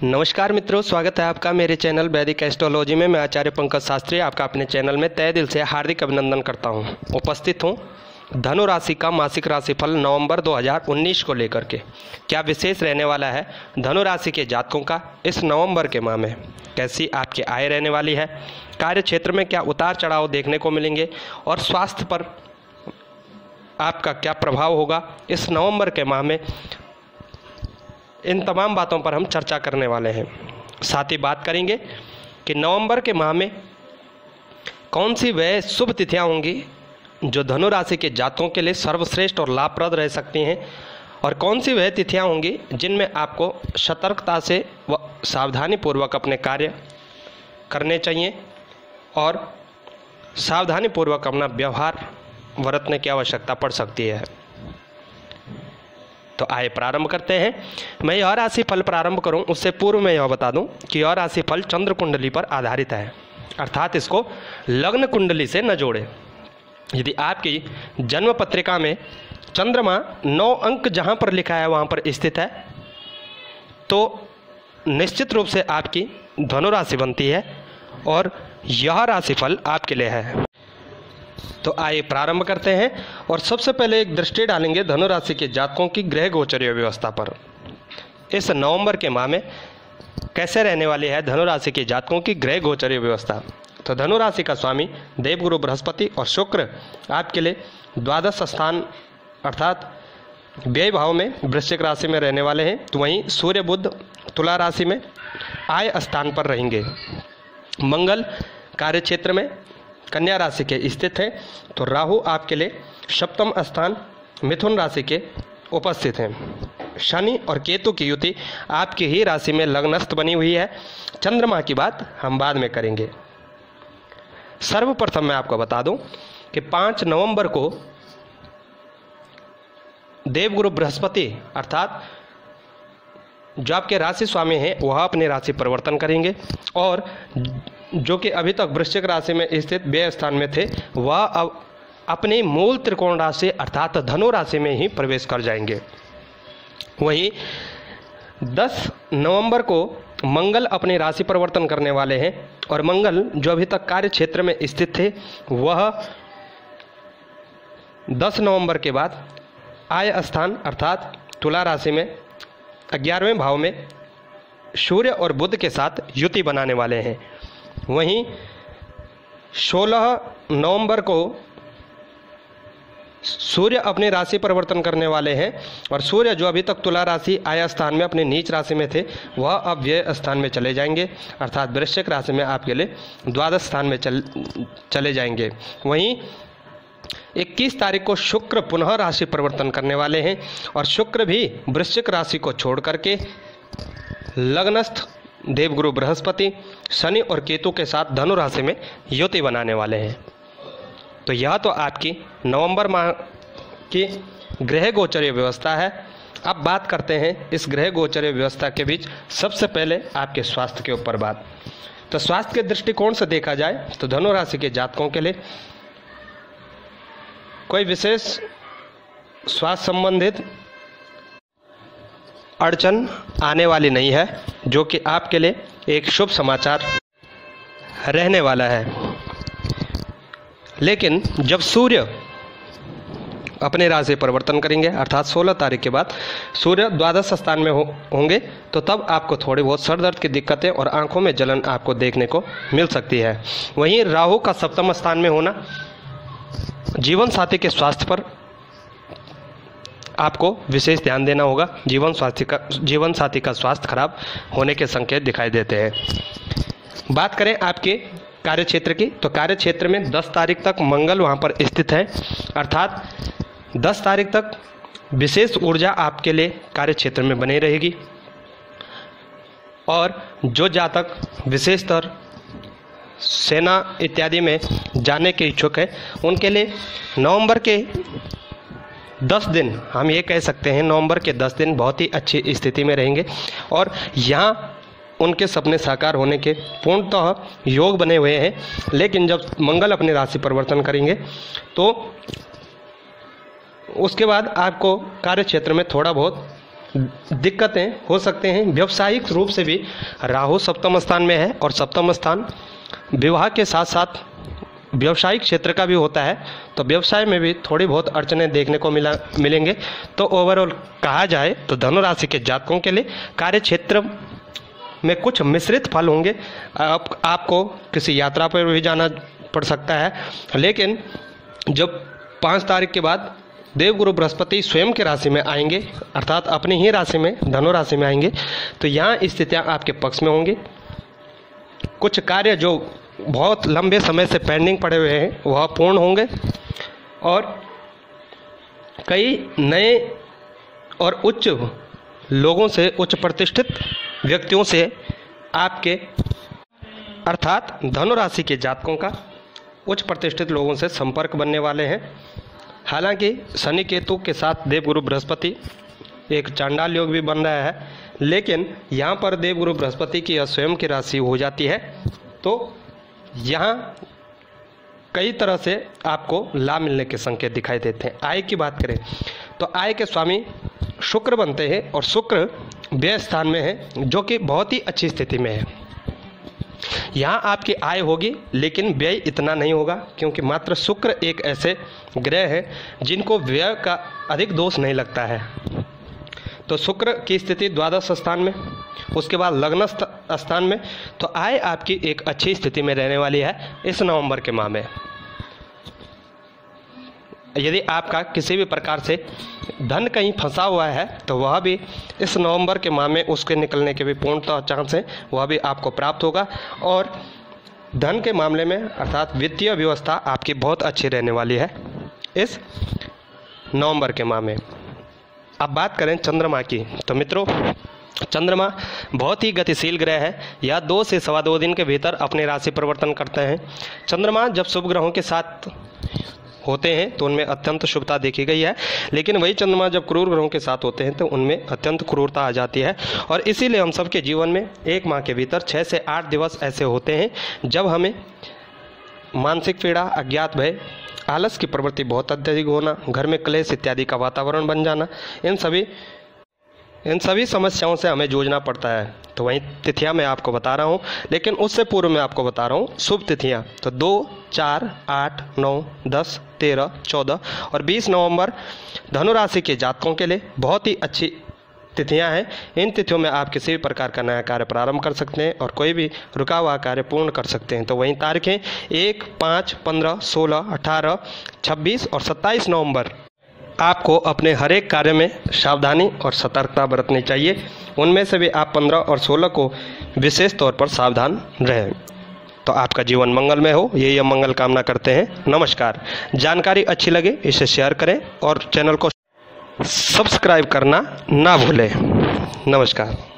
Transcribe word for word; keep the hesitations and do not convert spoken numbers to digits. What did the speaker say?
नमस्कार मित्रों, स्वागत है आपका मेरे चैनल वैदिक एस्ट्रोलॉजी में। मैं आचार्य पंकज शास्त्री आपका अपने चैनल में तहे दिल से हार्दिक अभिनंदन करता हूं। उपस्थित हूं धनु राशि का मासिक राशिफल नवंबर दो हज़ार उन्नीस को लेकर के। क्या विशेष रहने वाला है धनु राशि के जातकों का इस नवंबर के माह में, कैसी आपकी आय रहने वाली है, कार्य क्षेत्र में क्या उतार चढ़ाव देखने को मिलेंगे और स्वास्थ्य पर आपका क्या प्रभाव होगा इस नवंबर के माह में, इन तमाम बातों पर हम चर्चा करने वाले हैं। साथ ही बात करेंगे कि नवंबर के माह में कौन सी वह शुभ तिथियां होंगी जो धनु राशि के जातकों के लिए सर्वश्रेष्ठ और लाभप्रद रह सकती हैं, और कौन सी वह तिथियां होंगी जिनमें आपको सतर्कता से व सावधानीपूर्वक अपने कार्य करने चाहिए और सावधानीपूर्वक अपना व्यवहार बरतने की आवश्यकता पड़ सकती है। तो आइए प्रारंभ करते हैं। मैं यह राशि फल प्रारंभ करूं उससे पूर्व मैं यह बता दूं कि यह राशि फल चंद्र कुंडली पर आधारित है, अर्थात इसको लग्न कुंडली से न जोड़े। यदि आपकी जन्म पत्रिका में चंद्रमा नौ अंक जहां पर लिखा है वहां पर स्थित है तो निश्चित रूप से आपकी धनु राशि बनती है और यह राशिफल आपके लिए है। तो आइए प्रारंभ करते हैं और सबसे पहले एक दृष्टि डालेंगे धनु राशि के जातकों की ग्रह गोचरीय व्यवस्था पर। इस नवंबर के माह में कैसे रहने वाली है धनु राशि के जातकों की ग्रह गोचरीय व्यवस्था। तो धनु राशि का स्वामी देवगुरु बृहस्पति और शुक्र आपके लिए द्वादश स्थान अर्थात व्यय भाव में वृश्चिक राशि में रहने वाले हैं। तो वहीं सूर्य बुध तुला राशि में आय स्थान पर रहेंगे। मंगल कार्य क्षेत्र में कन्या राशि के स्थित हैं। तो राहु आपके लिए सप्तम स्थान मिथुन राशि के उपस्थित हैं। शनि और केतु की युति आपकी ही राशि में लग्नस्थ बनी हुई है। चंद्रमा की बात हम बाद में करेंगे। सर्वप्रथम मैं आपको बता दूं कि पाँच नवंबर को देवगुरु बृहस्पति अर्थात जो आपके राशि स्वामी हैं वह अपनी राशि परिवर्तन करेंगे और जो कि अभी तक वृश्चिक राशि में स्थित व्यय स्थान में थे वह अब अपनी मूल त्रिकोण राशि अर्थात धनु राशि में ही प्रवेश कर जाएंगे। वहीं दस नवंबर को मंगल अपनी राशि परिवर्तन करने वाले हैं और मंगल जो अभी तक कार्य क्षेत्र में स्थित थे वह दस नवंबर के बाद आय स्थान अर्थात तुला राशि में ग्यारहवें भाव में सूर्य और बुध के साथ युति बनाने वाले हैं। वहीं सोलह नवंबर को सूर्य अपनी राशि परिवर्तन करने वाले हैं और सूर्य जो अभी तक तुला राशि आया स्थान में अपनी नीच राशि में थे वह अब व्यय स्थान में चले जाएंगे अर्थात वृश्चिक राशि में आपके लिए द्वादश स्थान में चल चले जाएंगे। वहीं इक्कीस तारीख को शुक्र पुनः राशि परिवर्तन करने वाले हैं और शुक्र भी वृश्चिक राशि को छोड़ करके लग्नस्थ देवगुरु बृहस्पति शनि और केतु के साथ धनु राशि में युति बनाने वाले हैं। तो यह तो आपकी नवंबर माह की ग्रह गोचरीय व्यवस्था है। अब बात करते हैं इस ग्रह गोचरीय व्यवस्था के बीच सबसे पहले आपके स्वास्थ्य के ऊपर बात। तो स्वास्थ्य के दृष्टिकोण से देखा जाए तो धनु राशि के जातकों के लिए कोई विशेष स्वास्थ्य संबंधित अड़चन आने वाली नहीं है, जो कि आपके लिए एक शुभ समाचार रहने वाला है। लेकिन जब सूर्य अपने राशि परिवर्तन करेंगे अर्थात सोलह तारीख के बाद सूर्य द्वादश स्थान में हो, होंगे तो तब आपको थोड़ी बहुत सर दर्द की दिक्कतें और आंखों में जलन आपको देखने को मिल सकती है। वहीं राहु का सप्तम स्थान में होना जीवन साथी के स्वास्थ्य पर आपको विशेष ध्यान देना होगा। जीवन साथी का जीवन साथी का स्वास्थ्य खराब होने के संकेत दिखाई देते हैं। बात करें आपके कार्य क्षेत्र की तो कार्य क्षेत्र में दस तारीख तक मंगल वहां पर स्थित है अर्थात दस तारीख तक विशेष ऊर्जा आपके लिए कार्य क्षेत्र में बनी रहेगी और जो जातक विशेषतर सेना इत्यादि में जाने के इच्छुक है उनके लिए नवंबर के दस दिन हम ये कह सकते हैं नवंबर के दस दिन बहुत ही अच्छी स्थिति में रहेंगे और यहाँ उनके सपने साकार होने के पूर्णतः योग बने हुए हैं। लेकिन जब मंगल अपनी राशि परिवर्तन करेंगे तो उसके बाद आपको कार्य क्षेत्र में थोड़ा बहुत दिक्कतें हो सकते हैं। व्यावसायिक रूप से भी राहु सप्तम स्थान में है और सप्तम स्थान विवाह के साथ साथ व्यवसायिक क्षेत्र का भी होता है, तो व्यवसाय में भी थोड़ी बहुत अड़चनें देखने को मिला मिलेंगे। तो ओवरऑल कहा जाए तो धनु राशि के जातकों के लिए कार्य क्षेत्र में कुछ मिश्रित फल होंगे। आप, आपको किसी यात्रा पर भी जाना पड़ सकता है, लेकिन जब पाँच तारीख के बाद देवगुरु बृहस्पति स्वयं के राशि में आएंगे, अर्थात अपनी ही राशि में धनु राशि में आएंगे, तो यहाँ स्थितियाँ आपके पक्ष में होंगी। कुछ कार्य जो बहुत लंबे समय से पेंडिंग पड़े हुए हैं वह पूर्ण होंगे और कई नए और उच्च लोगों से, उच्च प्रतिष्ठित व्यक्तियों से आपके अर्थात धनु राशि के जातकों का उच्च प्रतिष्ठित लोगों से संपर्क बनने वाले हैं। हालांकि शनि केतु के साथ देवगुरु बृहस्पति एक चांडाल योग भी बन रहा है, लेकिन यहाँ पर देवगुरु बृहस्पति की स्वयं की राशि हो जाती है, तो यहाँ कई तरह से आपको लाभ मिलने के संकेत दिखाई देते हैं। आय की बात करें तो आय के स्वामी शुक्र बनते हैं और शुक्र व्यय स्थान में है, जो कि बहुत ही अच्छी स्थिति में है। यहाँ आपकी आय होगी लेकिन व्यय इतना नहीं होगा, क्योंकि मात्र शुक्र एक ऐसे ग्रह है जिनको व्यय का अधिक दोष नहीं लगता है। तो शुक्र की स्थिति द्वादश स्थान में, उसके बाद लग्न स्थान में, तो आय आपकी एक अच्छी स्थिति में रहने वाली है इस नवंबर के माह में। यदि आपका किसी भी प्रकार से धन कहीं फंसा हुआ है तो वह भी इस नवंबर के माह में उसके निकलने के भी पूर्णतः चांस है, वह भी आपको प्राप्त होगा। और धन के मामले में अर्थात वित्तीय व्यवस्था आपकी बहुत अच्छी रहने वाली है इस नवंबर के माह में। अब बात करें चंद्रमा की, तो मित्रों चंद्रमा बहुत ही गतिशील ग्रह है। यह दो से सवा दो दिन के भीतर अपने राशि परिवर्तन करते हैं। चंद्रमा जब शुभ ग्रहों के साथ होते हैं तो उनमें अत्यंत शुभता देखी गई है, लेकिन वही चंद्रमा जब क्रूर ग्रहों के साथ होते हैं तो उनमें अत्यंत क्रूरता आ जाती है। और इसीलिए हम सबके जीवन में एक माह के भीतर छः से आठ दिवस ऐसे होते हैं जब हमें मानसिक पीड़ा, अज्ञात भय, आलस की प्रवृत्ति बहुत अत्यधिक होना, घर में क्लेश इत्यादि का वातावरण बन जाना, इन सभी इन सभी समस्याओं से हमें जूझना पड़ता है। तो वहीं तिथियां मैं आपको बता रहा हूं, लेकिन उससे पूर्व मैं आपको बता रहा हूं शुभ तिथियां। तो दो, चार, आठ, नौ, दस, तेरह, चौदह और बीस नवंबर धनु राशि के जातकों के लिए बहुत ही अच्छी तिथियां हैं। इन तिथियों में आप किसी भी प्रकार का नया कार्य प्रारंभ कर सकते हैं और कोई भी रुका हुआ कार्य पूर्ण कर सकते हैं। तो वहीं तारीखें एक, पाँच, पंद्रह, सोलह, अठारह, छब्बीस और सत्ताईस नवंबर आपको अपने हर एक कार्य में सावधानी और सतर्कता बरतनी चाहिए। उनमें से भी आप पंद्रह और सोलह को विशेष तौर पर सावधान रहें। तो आपका जीवन मंगलमय हो, यही हम मंगल कामना करते हैं। नमस्कार। जानकारी अच्छी लगे इसे शेयर करें और चैनल को सब्सक्राइब करना ना भूलें। नमस्कार।